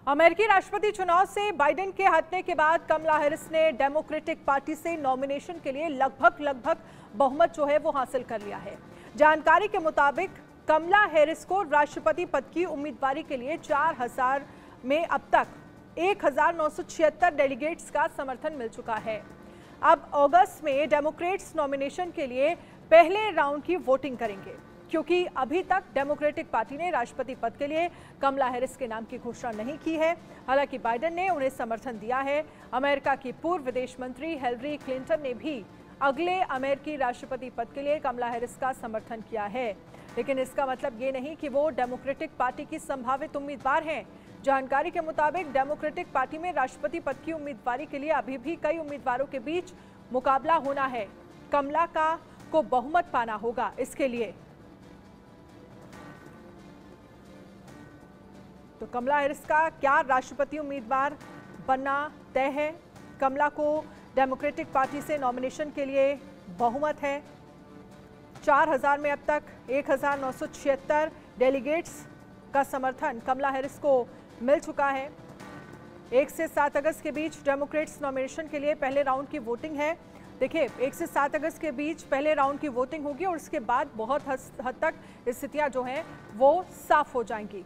अमेरिकी राष्ट्रपति चुनाव से बाइडेन के हटने के बाद कमला हैरिस ने डेमोक्रेटिक पार्टी से नॉमिनेशन के लिए लगभग बहुमत जो है वो हासिल कर लिया है। जानकारी के मुताबिक कमला हैरिस को राष्ट्रपति पद की उम्मीदवारी के लिए 4000 में अब तक 1976 डेलीगेट्स का समर्थन मिल चुका है। अब अगस्त में डेमोक्रेट्स नॉमिनेशन के लिए पहले राउंड की वोटिंग करेंगे, क्योंकि अभी तक डेमोक्रेटिक पार्टी ने राष्ट्रपति पद के लिए कमला हैरिस के नाम की घोषणा नहीं की है। हालांकि बाइडेन ने उन्हें समर्थन दिया है। अमेरिका की पूर्व विदेश मंत्री हिलरी क्लिंटन ने भी अगले अमेरिकी राष्ट्रपति पद के लिए कमला हैरिस का समर्थन किया है, लेकिन इसका मतलब ये नहीं कि वो डेमोक्रेटिक पार्टी की संभावित उम्मीदवार हैं। जानकारी के मुताबिक डेमोक्रेटिक पार्टी में राष्ट्रपति पद की उम्मीदवारी के लिए अभी भी कई उम्मीदवारों के बीच मुकाबला होना है। कमला को बहुमत पाना होगा। इसके लिए तो कमला हैरिस का क्या राष्ट्रपति उम्मीदवार बनना तय है। कमला को डेमोक्रेटिक पार्टी से नॉमिनेशन के लिए बहुमत है। 4000 में अब तक 1976 डेलीगेट्स का समर्थन कमला हैरिस को मिल चुका है। 1 से 7 अगस्त के बीच डेमोक्रेट्स नॉमिनेशन के लिए पहले राउंड की वोटिंग है। देखिए, 1 से 7 अगस्त के बीच पहले राउंड की वोटिंग होगी और उसके बाद बहुत हद तक स्थितियां जो हैं वो साफ हो जाएंगी।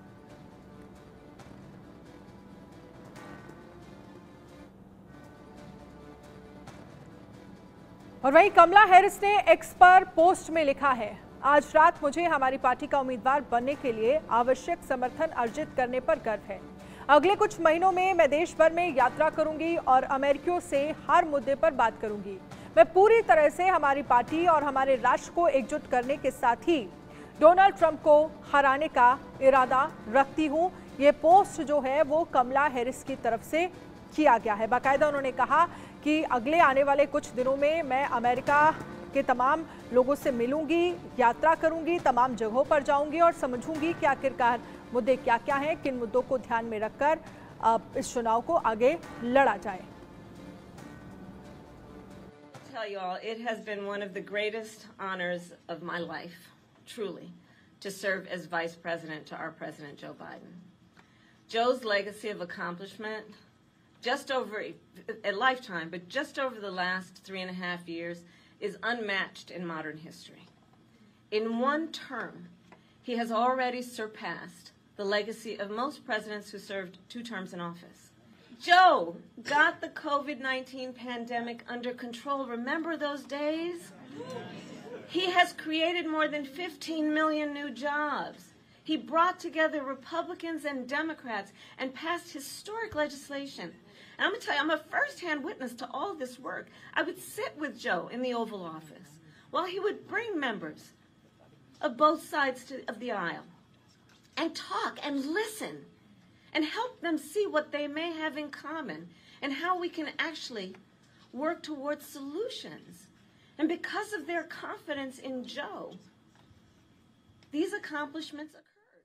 और वहीं कमला हैरिस ने एक्स पर पोस्ट में लिखा है, आज रात मुझे हमारी पार्टी का उम्मीदवार बनने के लिए आवश्यक समर्थन अर्जित करने पर गर्व है। अगले कुछ महीनों में मैं देश भर में यात्रा करूंगी और अमेरिकियों से हर मुद्दे पर बात करूंगी। मैं पूरी तरह से हमारी पार्टी और हमारे राष्ट्र को एकजुट करने के साथ ही डोनाल्ड ट्रंप को हराने का इरादा रखती हूं। ये पोस्ट जो है वो कमला हैरिस की तरफ से किया गया है। बाकायदा उन्होंने कहा कि अगले आने वाले कुछ दिनों में मैं अमेरिका के तमाम लोगों से मिलूंगी, यात्रा करूंगी, तमाम जगहों पर जाऊंगी और समझूंगी कि आखिरकार मुद्दे क्या क्या हैं, किन मुद्दों को ध्यान में रखकर इस चुनाव को आगे लड़ा जाए। Tell you all, it has been one of the greatest honors of my life, truly, to serve as Vice President to our President Joe Biden. Joe's legacy of accomplishment, just over a lifetime, but just over the last 3.5 years, is unmatched in modern history. In one term, he has already surpassed the legacy of most presidents who served 2 terms in office. Joe got the COVID-19 pandemic under control. Remember those days? He has created more than 15 million new jobs. He brought together Republicans and Democrats and passed historic legislation. And I'm going to tell you, I'm a first-hand witness to all this work. I would sit with Joe in the Oval Office while he would bring members of both sides of the aisle and talk and listen and help them see what they may have in common and how we can actually work towards solutions. And because of their confidence in Joe, these accomplishments occurred.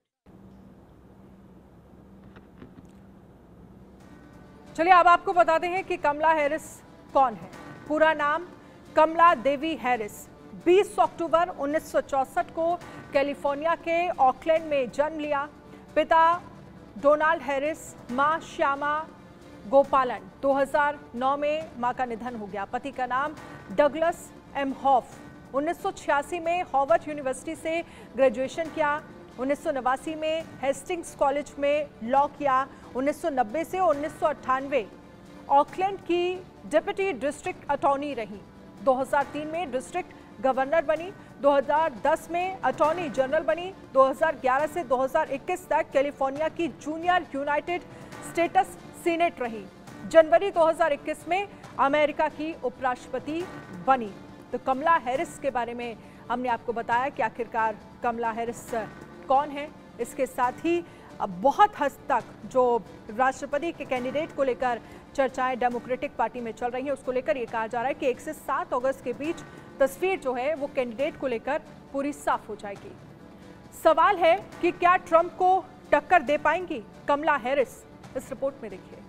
चलिए अब आपको बताते हैं कि कमला Harris कौन है। पूरा नाम कमला देवी हैरिस। 20 अक्टूबर 1964 को कैलिफोर्निया के ऑकलैंड में जन्म लिया। पिता डोनाल्ड हैरिस, मां श्यामा गोपालन। 2009 में मां का निधन हो गया। पति का नाम डगलस एम हॉफ। 1986 में हार्वर्ड यूनिवर्सिटी से ग्रेजुएशन किया। 1989 में हेस्टिंग्स कॉलेज में लॉ किया। 1990 से 1998 ऑकलैंड की डिप्टी डिस्ट्रिक्ट अटॉर्नी रही। 2003 में डिस्ट्रिक्ट गवर्नर बनी। 2010 में अटॉर्नी जनरल बनी। 2011 से 2021 तक कैलिफोर्निया की जूनियर यूनाइटेड स्टेट्स सीनेट रही। जनवरी 2021 में अमेरिका की उपराष्ट्रपति बनी। तो कमला हैरिस के बारे में हमने आपको बताया कि आखिरकार कमला हैरिस कौन है। इसके साथ ही बहुत हद तक जो राष्ट्रपति के कैंडिडेट को लेकर चर्चाएं डेमोक्रेटिक पार्टी में चल रही हैं, उसको लेकर ये कहा जा रहा है कि 1 से 7 अगस्त के बीच तस्वीर जो है वो कैंडिडेट को लेकर पूरी साफ हो जाएगी। सवाल है कि क्या ट्रंप को टक्कर दे पाएंगी कमला हैरिस। इस रिपोर्ट में देखिए।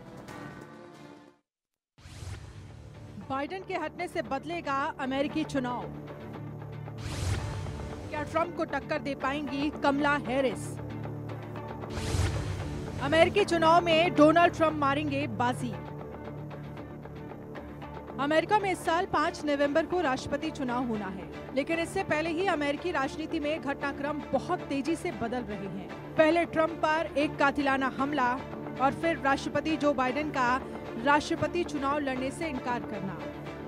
बाइडेन के हटने से बदलेगा अमेरिकी चुनाव। क्या ट्रंप को टक्कर दे पाएंगी कमला हैरिस। अमेरिकी चुनाव में डोनाल्ड ट्रंप मारेंगे बाजी। अमेरिका में इस साल 5 नवंबर को राष्ट्रपति चुनाव होना है, लेकिन इससे पहले ही अमेरिकी राजनीति में घटनाक्रम बहुत तेजी से बदल रहे हैं। पहले ट्रंप पर एक कातिलाना हमला और फिर राष्ट्रपति जो बाइडेन का राष्ट्रपति चुनाव लड़ने से इनकार करना।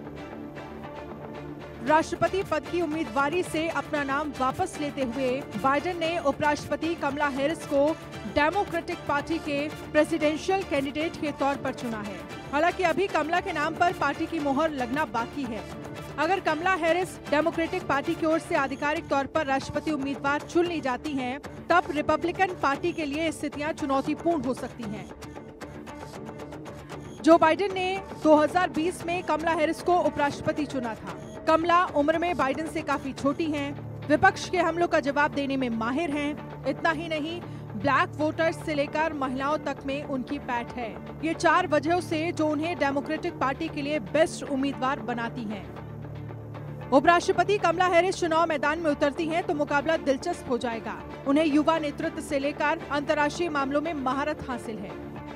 राष्ट्रपति पद की उम्मीदवारी से अपना नाम वापस लेते हुए बाइडेन ने उपराष्ट्रपति कमला हैरिस को डेमोक्रेटिक पार्टी के प्रेसिडेंशियल कैंडिडेट के तौर पर चुना है। हालांकि अभी कमला के नाम पर पार्टी की मोहर लगना बाकी है। अगर कमला हैरिस डेमोक्रेटिक पार्टी की ओर से आधिकारिक तौर पर राष्ट्रपति उम्मीदवार चुन ली जाती हैं, तब रिपब्लिकन पार्टी के लिए स्थितियां चुनौतीपूर्ण हो सकती हैं। जो बाइडेन ने 2020 में कमला हैरिस को उपराष्ट्रपति चुना था। कमला उम्र में बाइडेन से काफी छोटी हैं, विपक्ष के हमलों का जवाब देने में माहिर हैं। इतना ही नहीं, ब्लैक वोटर्स से लेकर महिलाओं तक में उनकी पैठ है। ये 4 वजहों से जो उन्हें डेमोक्रेटिक पार्टी के लिए बेस्ट उम्मीदवार बनाती हैं। उपराष्ट्रपति कमला हैरिस चुनाव मैदान में उतरती हैं तो मुकाबला दिलचस्प हो जाएगा। उन्हें युवा नेतृत्व से लेकर अंतर्राष्ट्रीय मामलों में महारत हासिल है।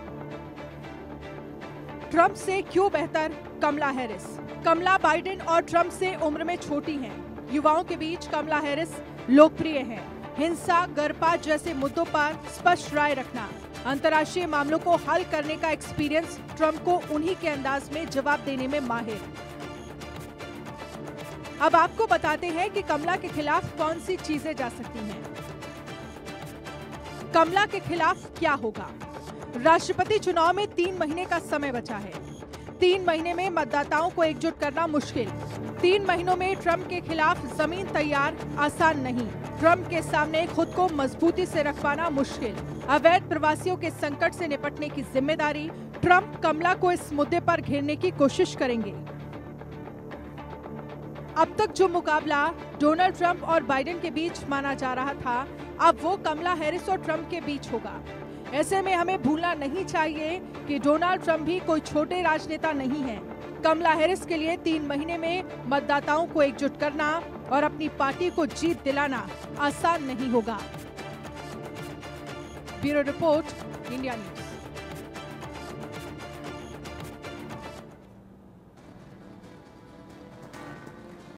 ट्रंप से क्यों बेहतर कमला हैरिस? कमला बाइडेन और ट्रंप से उम्र में छोटी हैं। युवाओं के बीच कमला हैरिस लोकप्रिय हैं। हिंसा, गर्भपात जैसे मुद्दों पर स्पष्ट राय रखना, अंतर्राष्ट्रीय मामलों को हल करने का एक्सपीरियंस ट्रंप को उन्हीं के अंदाज में जवाब देने में माहिर। अब आपको बताते हैं कि कमला के खिलाफ कौन सी चीजें जा सकती हैं। कमला के खिलाफ क्या होगा? राष्ट्रपति चुनाव में 3 महीने का समय बचा है। 3 महीने में मतदाताओं को एकजुट करना मुश्किल। 3 महीनों में ट्रंप के खिलाफ जमीन तैयार आसान नहीं। ट्रंप के सामने खुद को मजबूती से रख पाना मुश्किल। अवैध प्रवासियों के संकट से निपटने की जिम्मेदारी। ट्रंप कमला को इस मुद्दे पर घेरने की कोशिश करेंगे। अब तक जो मुकाबला डोनाल्ड ट्रंप और बाइडेन के बीच माना जा रहा था, अब वो कमला हैरिस और ट्रंप के बीच होगा। ऐसे में हमें भूलना नहीं चाहिए कि डोनाल्ड ट्रंप भी कोई छोटे राजनेता नहीं है। कमला हैरिस के लिए 3 महीने में मतदाताओं को एकजुट करना और अपनी पार्टी को जीत दिलाना आसान नहीं होगा। Bureau report, India news.